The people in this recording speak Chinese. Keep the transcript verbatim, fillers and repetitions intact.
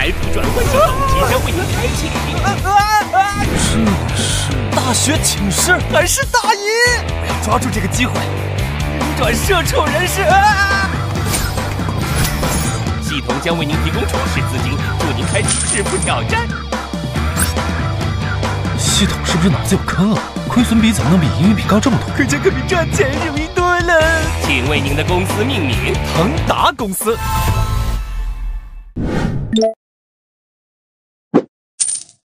财富转换系统即将为您开启。 这是大学寝室还是大姨？我要抓住这个机会，扭转社畜人士！啊！ 系统将为您提供初始资金，助您开启致富挑战。 系统是不是脑子有坑啊？亏损比怎么能比盈余比高这么多？ 可这可比赚钱容易多了。 请为您的公司命名腾达公司。